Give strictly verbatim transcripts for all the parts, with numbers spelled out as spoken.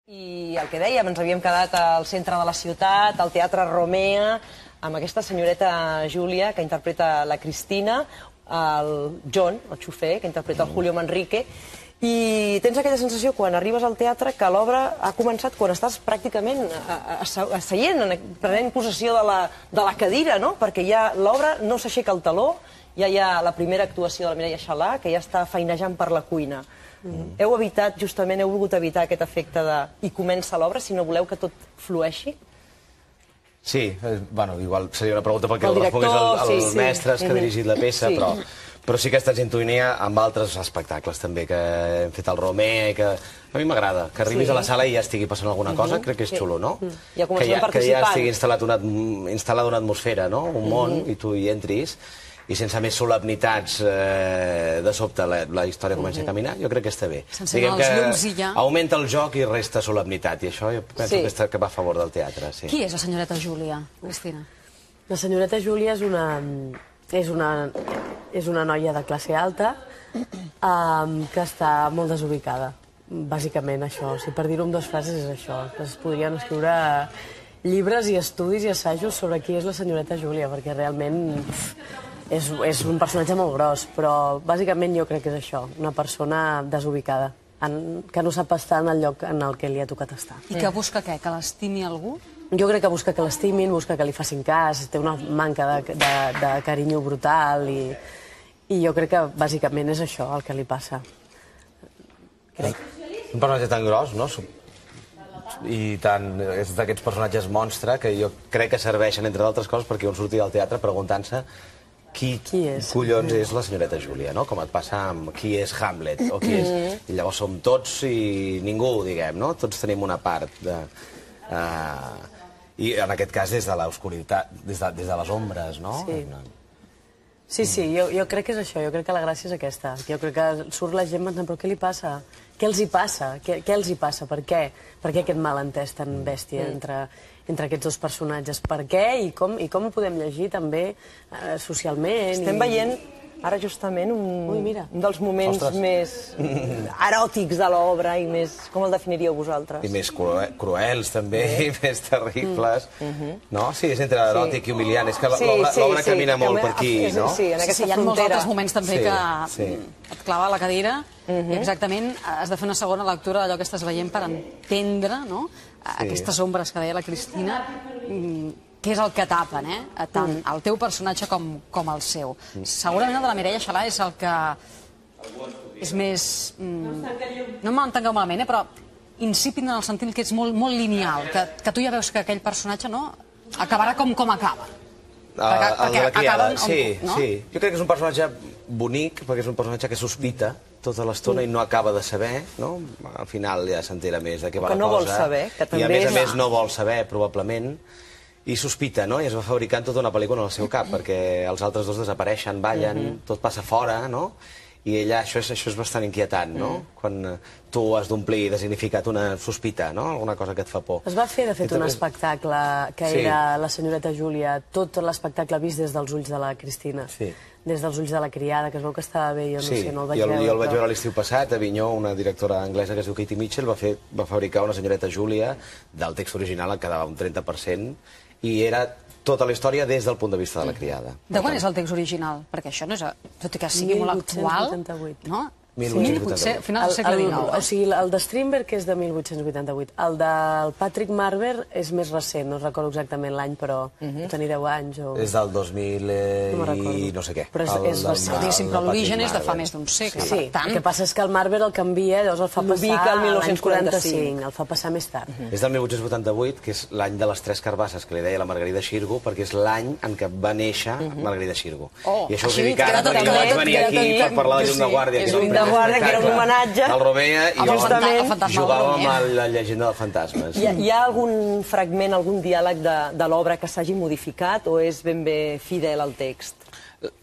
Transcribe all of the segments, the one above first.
I el que dèiem, ens havíem quedat al centre de la ciutat, al Teatre Romea, amb aquesta senyoreta Júlia, que interpreta la Cristina, el John, el xofer, que interpreta el Julio Manrique, i tens aquella sensació, quan arribes al teatre, que l'obra ha començat quan estàs pràcticament asseient, prenent possessió de la cadira, no? Perquè ja l'obra no s'aixeca el taló, ja hi ha la primera actuació de la Mireia Xalà, que ja està feinejant per la cuina. Heu evitat, justament, heu volgut evitar aquest efecte de i comença l'obra, si no voleu que tot flueixi? Sí, bueno, igual seria una pregunta perquè el respongués als mestres que ha dirigit la peça, però però sí que he estat sintonia amb altres espectacles també que hem fet al Romea i que a mi m'agrada, que arribis a la sala i ja estigui passant alguna cosa, crec que és xulo, no? Que ja estigui instal·lada una atmosfera, no? Un món, i tu hi entris, i sense més solemnitats de sobte la història comença a caminar, jo crec que està bé. Diguem que augmenta el joc i resta solemnitat, i això jo penso que va a favor del teatre. Qui és la senyoreta Júlia, Cristina? La senyoreta Júlia és una... És una, és una noia de classe alta um, que està molt desubicada. Bàsicament això. Si per dir-ho en dues frases és això. Es podrien escriure llibres i estudis i assajos sobre qui és la senyoreta Júlia, perquè realment és, és un personatge molt gros, però bàsicament jo crec que és això, una persona desubicada, en, que no sap estar en el lloc en el que li ha tocat estar. I que busca què? Que l'estimi algú? Jo crec que busca que l'estimin, busca que li facin cas, té una manca de, de, de carinyo brutal i, i jo crec que bàsicament és això el que li passa. Crec. Un personatge tan gros, no? I tant, és d'aquests personatges monstre que jo crec que serveixen, entre d'altres coses, perquè un surti del teatre preguntant-se qui, qui és? collons és la senyoreta Júlia, no? Com et passa amb qui és Hamlet, o qui és... I llavors som tots i ningú, diguem, no? Tots tenim una part de... Uh, I en aquest cas des de l'oscuritat, des, de, des de les ombres, no? Sí, sí, sí jo, jo crec que és això, jo crec que la gràcia és aquesta. Jo crec que surt la gent pensant, però què li passa? Què els hi passa? Què, què els hi passa? Per què? Per què aquest malentès tan bèstia entre, entre aquests dos personatges? Per què i com, i com ho podem llegir també eh, socialment? Estem i... veient ara justament un, Ui, mira. un dels moments Ostres. més eròtics de l'obra i més... Com el definiríeu vosaltres? I més cruels, també, i més terribles. No? Sí, és entre eròtic i humiliant. És que l'obra camina molt per aquí, no? Sí, en aquesta frontera. Hi ha molts altres moments també que et clava a la cadira i exactament has de fer una segona lectura d'allò que estàs veient per entendre aquestes ombres que deia la Cristina, què és el que tapen, eh? Tant el teu personatge com el seu. Segurament el de la Mireia Xalà és el que és més... No m'entengueu malament, però insípid en el sentit que és molt lineal, que tu ja veus que aquell personatge acabarà com acaba. El de la criada, sí, sí. Jo crec que és un personatge bonic, perquè és un personatge que sospita tota l'estona i no acaba de saber, no? Al final ja s'entera més de què va la cosa. Que no vol saber, que també és... I a més a més no vol saber, probablement, i sospita, no? I es va fabricant tota una pel·lícula en el seu cap, perquè els altres dos desapareixen, ballen, tot passa fora, no? I ella, això és bastant inquietant, no? Quan tu has d'omplir de significat una sospita, no? Alguna cosa que et fa por. Es va fer, de fet, un espectacle que era la senyoreta Júlia, tot l'espectacle vist des dels ulls de la Cristina. Sí. Des dels ulls de la criada, que es veu que estava bé, jo no sé, no el vaig veure. Jo el vaig veure l'estiu passat, a Avinyó, una directora anglesa que es diu Katie Mitchell va fabricar una senyoreta Júlia, del text original en quedava un trenta per cent, i era tota la història des del punt de vista de la criada. De quan és el text original? Perquè això no és... Tot i que sigui molt actual, no? mil vuit-cents vuitanta-vuit. Final del segle dinou. O sigui, el de Strindberg és de mil vuit-cents vuitanta-vuit. El del Patrick Marber és més recent, no recordo exactament l'any, però tenir deu anys o... És del dos mil i no sé què. Però és recent. Però l'origen és de fa més d'un segle. Sí, el que passa és que el Marber el canvia, llavors el fa passar l'any quaranta-cinc, el fa passar més tard. És del mil vuit-cents vuitanta-vuit, que és l'any de les tres carbasses, que li deia la Margarida Xirgu, perquè és l'any en què va néixer Margarida Xirgu. I això us he dit ara, perquè vaig venir aquí per parlar de Llum de Guàrdia, que és Guàrdia, que era un homenatge al Romea, i jugàvem a la llegenda dels fantasmes. Hi ha algun fragment, algun diàleg de l'obra que s'hagi modificat o és ben bé fidel al text?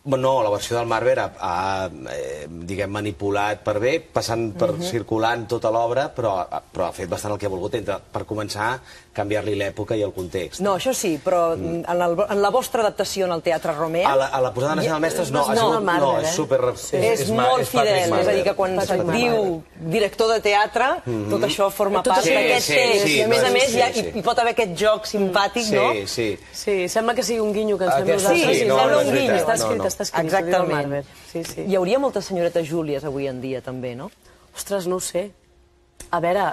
No, la versió del Marber ha, diguem, manipulat per bé, passant per circulant tota l'obra, però ha fet bastant el que ha volgut, per començar, canviar-li l'època i el context. No, això sí, però en la vostra adaptació en el Teatre Romea... A la posada nacional de mestres no, és super... És molt fidel, és a dir, que quan se't diu director de teatre, tot això forma part d'aquest text. I a més a més hi pot haver aquest joc simpàtic, no? Sí, sí. Sí, sembla que sigui un guinyo que ens fem nosaltres. Sí, sembla un guinyo. Està escrit, està escrit. Exactament. Hi hauria moltes senyoretes Júlies avui en dia, també, no? Ostres, no ho sé. A veure,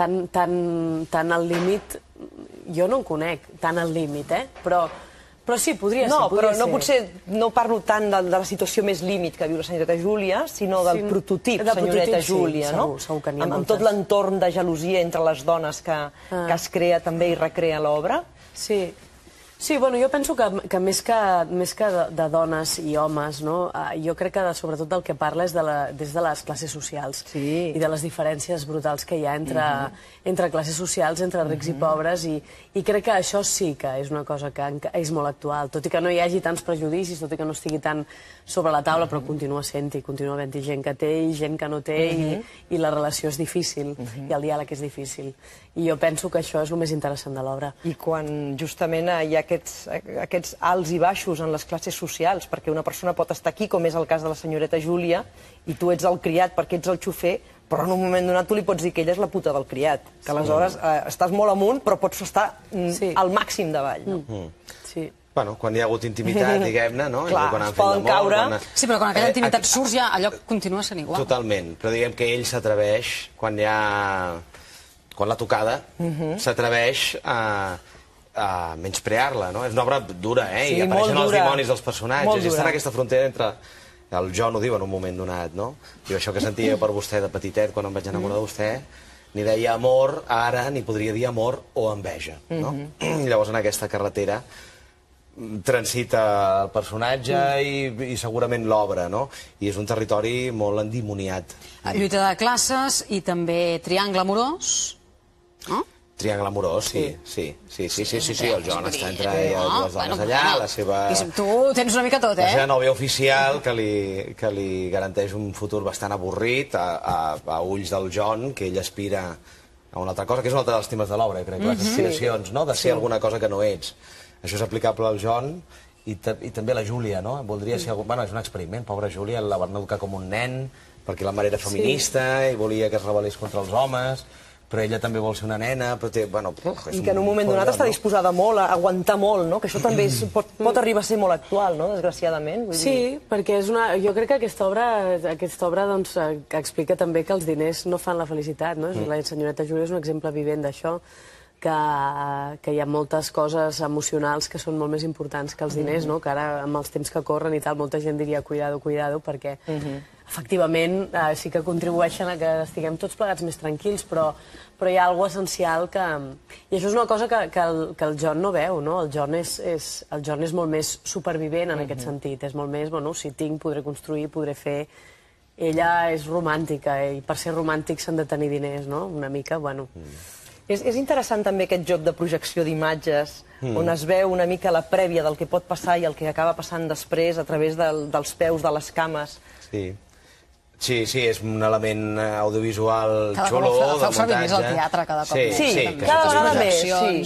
tant al límit... Jo no en conec, tant al límit, eh? Però sí, podria ser. No, però no potser no parlo tant de la situació més límit que viu la senyoreta Júlia, sinó del prototip senyoreta Júlia, no? Segur que n'hi ha moltes. Amb tot l'entorn de gelosia entre les dones que es crea també i recrea l'obra. Sí. Sí, bueno, jo penso que més que de dones i homes, jo crec que sobretot del que parla és des de les classes socials i de les diferències brutals que hi ha entre classes socials, entre rics i pobres, i crec que això sí que és una cosa que és molt actual, tot i que no hi hagi tants prejudicis, tot i que no estigui tant sobre la taula, però continua sent-hi, continua havent-hi gent que té i gent que no té, i la relació és difícil, i el diàleg és difícil. I jo penso que això és el més interessant de l'obra. I quan justament hi ha aquests alts i baixos en les classes socials, perquè una persona pot estar aquí, com és el cas de la senyoreta Júlia, i tu ets el criat perquè ets el xofer, però en un moment donat tu li pots dir que ella és la puta del criat, que aleshores estàs molt amunt però pots estar al màxim davall. Sí. Bueno, quan hi ha hagut intimitat, diguem-ne, no? Clar, es poden caure... Sí, però quan aquella intimitat surt ja allò continua sent igual. Totalment, però diguem que ell s'atreveix, quan hi ha... quan l'ha tocada, s'atreveix a menysprear-la, no? És una obra dura, eh? I apareixen els dimonis dels personatges, i està en aquesta frontera entre... El John ho diu en un moment donat, no? Diu, això que sentia per vostè de petitet, quan em vaig enamorar de vostè, ni deia amor, ara ni podria dir amor o enveja, no? Llavors en aquesta carretera transita el personatge i segurament l'obra, no? I és un territori molt endimoniat. Lluita de classes i també triangle amorós, no? Triangle amorós, sí, sí, sí, sí, sí, sí, el John està entre dues dones allà, la seva... Tu tens una mica tot, eh? La seva nòvia oficial, que li garanteix un futur bastant avorrit a ulls del John, que ell aspira a una altra cosa, que és un altre dels temes de l'obra, crec, les aspiracions, no?, de ser alguna cosa que no ets. Això és aplicable al John i també a la Júlia, no? Voldria ser... Bueno, és un experiment, pobra Júlia, la van educar com un nen, perquè la mare era feminista i volia que es rebel·lés contra els homes, però ella també vol ser una nena, però té... I que en un moment donat està disposada molt a aguantar molt, no? Que això també pot arribar a ser molt actual, no?, desgraciadament. Sí, perquè és una... Jo crec que aquesta obra aquesta obra explica també que els diners no fan la felicitat, no? La senyoreta Júlia és un exemple vivent d'això, que hi ha moltes coses emocionals que són molt més importants que els diners, no? Que ara, amb els temps que corren i tal, molta gent diria cuidado, cuidado, perquè efectivament sí que contribueixen a que estiguem tots plegats més tranquils, però hi ha alguna cosa essencial que... I això és una cosa que el John no veu, no? El John és molt més supervivent en aquest sentit, és molt més, bueno, si tinc, podré construir, podré fer... Ella és romàntica i per ser romàntic s'han de tenir diners, no? Una mica, bueno... És interessant també aquest joc de projecció d'imatges, on es veu una mica la prèvia del que pot passar i el que acaba passant després a través dels peus de les cames. Sí. Sí, sí, és un element audiovisual xulo, de muntatge. Feu servir més el teatre cada cop més. Sí, cada vegada més.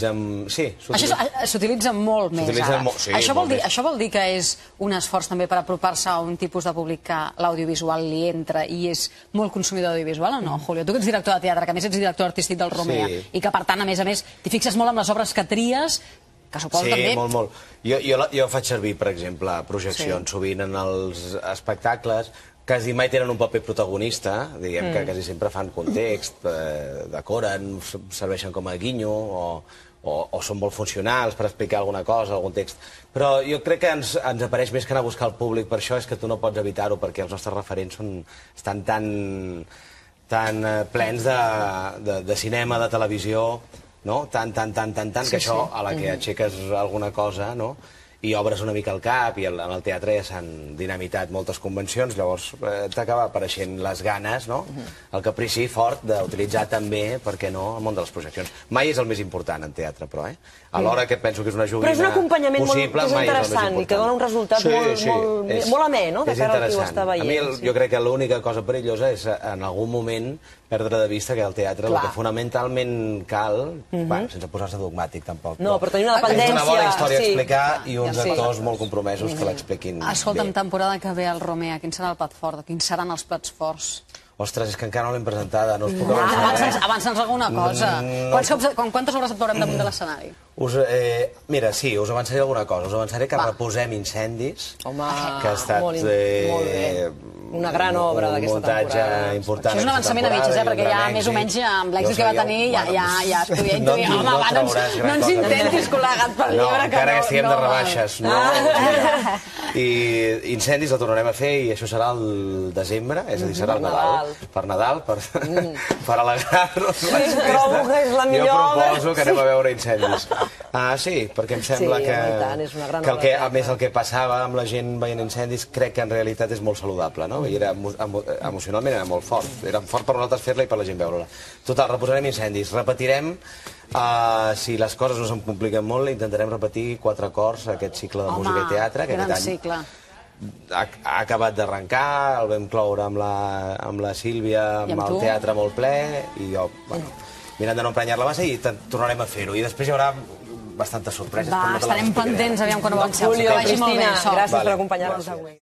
S'utilitza molt més ara. Això vol dir que és un esforç també per apropar-se a un tipus de públic que l'audiovisual li entra i és molt consumidor audiovisual o no, Julio? Tu que ets director de teatre, que a més ets director artístic del Romea i que per tant, a més a més, t'hi fixes molt en les obres que tries, que suposo també... Sí, molt, molt. Jo faig servir, per exemple, projeccions sovint en els espectacles. Quasi mai tenen un paper protagonista, diguem que quasi sempre fan context, decoren, serveixen com a guinyo o són molt funcionals per explicar alguna cosa, algun text. Però jo crec que ens apareix més que anar a buscar el públic, per això és que tu no pots evitar-ho, perquè els nostres referents estan tan plens de cinema, de televisió, tan, tan, tan, tan, tan, que això, a la que aixeques alguna cosa, no? i obres una mica al cap, i en el teatre ja s'han dinamitat moltes convencions, llavors eh, t'acaba apareixent les ganes, no? El caprici fort d'utilitzar també, per què no, el món de les projeccions. Mai és el més important en teatre, però, eh? Alhora que penso que és una joguina possible, però és un acompanyament possible, molt, és interessant i que dona un resultat sí, molt, sí, molt, és, molt amè, no?, de cara al qui ho està veient. A mi el, sí. jo crec que l'única cosa perillosa és en algun moment perdre de vista que el teatre Clar. el que fonamentalment cal, uh -huh. bueno, sense posar-se dogmàtic tampoc, no, però tenir una dependència... És una bona història a sí. explicar i uns sí. actors molt compromesos uh -huh. que l'expliquin bé. Escolta'm, temporada que ve al Romea, quin serà el plat fort? Quins seran els plats forts? Ostres, és que encara no l'hem presentada, no us puc Ah, avançar. abans, avança'ns alguna cosa. No. Quants cops, quantes hores actuarem damunt de l'escenari? Us, eh, mira, sí, us avançaré alguna cosa. Us avançaré que Va. reposem Incendis, Home, que ha estat molt, eh, molt bé. Una gran obra d'aquesta temporada. Un muntatge important. Això és un avançament a mitges, eh? Perquè ja més o menys amb l'èxit que va tenir ja, ja, ja es podia intuir. No, Home, no va, no, ens, no ens intentis col·legat pel no, llibre. Que encara no, que estiguem no, de rebaixes. No, Ah. I Incendis el tornarem a fer i això serà el desembre, és a dir, serà el Nadal. Per Nadal, per, mm. per alegrar-nos les festes. Trobo que és la millor jo obra. proposo que anem a veure Incendis. Ah, sí, perquè em sembla sí, que, tant, és una gran que el que, a més el que passava amb la gent veient Incendis crec que en realitat és molt saludable, no? I era, emo, emocionalment era molt fort. Era fort per nosaltres fer-la i per la gent veure-la. Total, reposarem Incendis. Repetirem, uh, si les coses no se'n compliquen molt, intentarem repetir quatre acords aquest cicle de Home, música i teatre, que gran aquest any cicle. ha, ha acabat d'arrencar, el vam cloure amb la, amb la Sílvia, amb, amb el tu? teatre molt ple, i jo, bueno, mirant de no emprenyar la base, i tornarem a fer-ho. I després hi haurà bastantes sorpreses. Va, estarem pendents, aviam quan ho avanceu. Julio, Que vagi molt bé, Cristina, això. gràcies Vale. per acompanyar-nos avui.